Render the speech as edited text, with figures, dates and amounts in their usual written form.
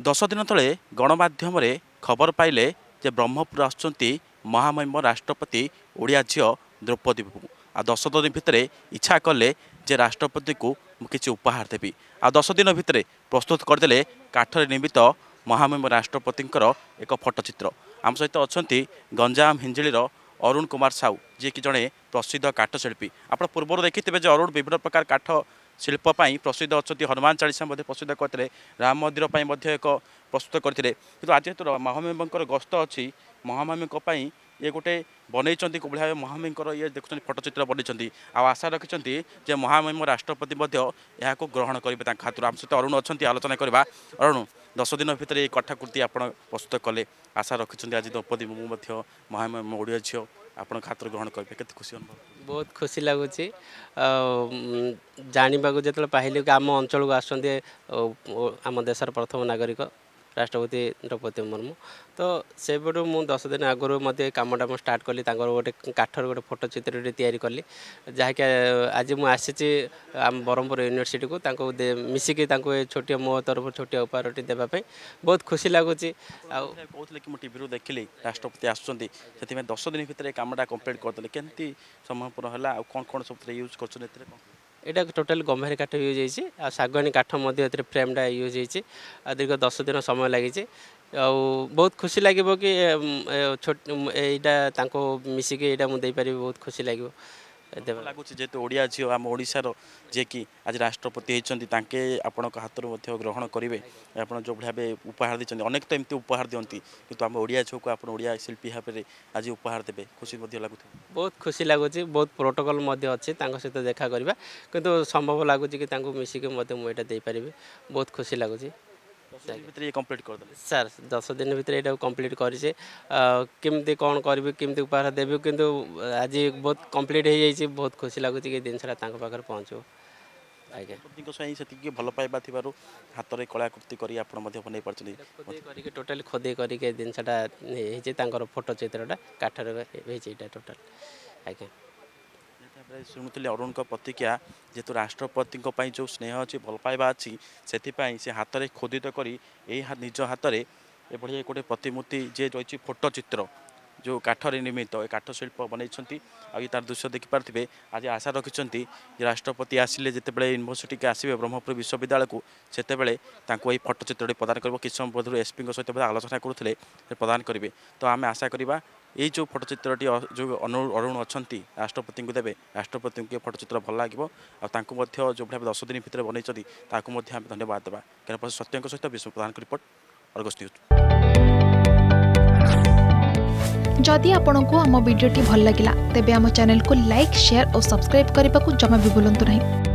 10 दिन तले गणमाध्यम खबर पाइले जे ब्रह्मपुर आसुंच महामहिम राष्ट्रपति ओडिया झील द्रौपदी मुर्मू आ 10 दिन भितर इच्छा कले जे राष्ट्रपति को किसी उपहार देवी आ 10 दिन भितर प्रस्तुत करदे काठरे निर्मित महामहिम राष्ट्रपति एक फटोचित्र आम सहित अच्छा गंजाम हिंजिलीर अरुण कुमार साहू जी कि जड़े प्रसिद्ध काठशिल्पी आप पूर्व देखिथे जो अरुण विभिन्न प्रकार काठ शिल्पी प्रसिद्ध अच्छा हनुमान चालीसा प्रसिद्ध करते राम मंदिर एक प्रस्तुत करते कि आज जेहतु महामहिम गस्त अच्छी महामहिम ये गोटे बनई भाव महामहिम ये देखुं फटोचित्र बनई आशा रखिंट जे महामहिम राष्ट्रपति यहाँ ग्रहण करेंगे हाथ आम सहित अरुण अच्छा आलोचना करवा अरुण 10 दिन भितर ये कठाकृति आप प्रस्तुत कले आशा रखिंट आज द्रौपदी मुर्मू महामहिम ओडिया झील आपण खातर ग्रहण करेंगे केते खुशी अनुभव बहुत खुशी लगुच जानवा जो पाइल कि आम अंचल को आसते आम देशर प्रथम नागरिक राष्ट्रपति द्रौपदी मुर्मू तो से पटू मु 10 दिन आगु कमटा मुझे स्टार्ट कली गोटे काठर गोटे फोटोचित्र तैयारी कली जहाँकि आज मुझे आम ब्रह्मपुर यूनिवर्सिटी को मिसिकी छोटिया मो तरफ छोटिया उपहार देवाई बहुत खुशी लगुच कहते कि टीवी देखिली राष्ट्रपति आसुँच से 10 दिन भितर कमटा कम्प्लीट करदे केमती समय पूर्ण है कौन कौन सब यूज कर यहाँ टोटाल गंभीर काठ यूज हो सागवानी काठ फ्रेमटा यूज हो दीर्घ 10 दिन समय लगी बहुत खुशी लगे कि यहाँ मिसिकी यहाँ मुझे बहुत खुशी लगे लगुच जेहतु ओडिया झील आम ओडार जे कि आज राष्ट्रपति होती आपण हाथ ग्रहण करेंगे आप जो भाव उपहार देते अनेक तो एमती उपहार दिखती कि आम ओडिया झील को आप ओडिया शिल्पी भाव में आज उपहार देवे खुशी लगुच बहुत खुशी लगुच बहुत प्रोटोकॉल अच्छी सहित देखा करवा किंतु संभव लगुच कि मिसिकी मुझे देपारि बहुत खुशी लगुच कम्प्लीट कर सर 10 दिन भर यहाँ कम्प्लीट करमती कौन करी केमती उपहार देवी किंतु आज बहुत कम्प्लीट हो जाए बहुत खुशी लगुच कि जिनसा पाखे पहुँचो आज्ञा भल पाइबा थी हाथ में कलाकृति कर टोटाल खोदे करके जिनसा फोटो चित्रटा काठर टोटाल आज्ञा शुणुली अरुण प्रतिक्रिया जेहेतु राष्ट्रपति जो स्नेह अच्छी भल पाइबा अच्छी से हाथ में खोदित कर निज हाथ में ये गोटे प्रतिमूर्ति जे रही फोटोचित्र जो काठर निर्मित काठ शिल्प बनई तार दृश्य देखिपारे आज आशा रखिंट राष्ट्रपति आसिले जितेबाला यूनिवर्सिटी के आसवे ब्रह्मपुर विश्वविद्यालय को से फटोचित्र प्रदान कर किस समय बधु एसपी सहित आलोचना करुले प्रदान करेंगे तो आम आशा करवा ये जो फटोचित्रटी जो अरुण अच्छा राष्ट्रपति को देवे राष्ट्रपति को फटोचित्र भल लगे जो भाव 10 दिन भितर बनई धन्यवाद देवा क्या सत्यों सहित Vishnu Pradhan report Argus news. जदि आपंक आम भिडी भल लगा तेब आम चैनल को लाइक शेयर और सब्सक्राइब करने को जमा भी भूलु नहीं।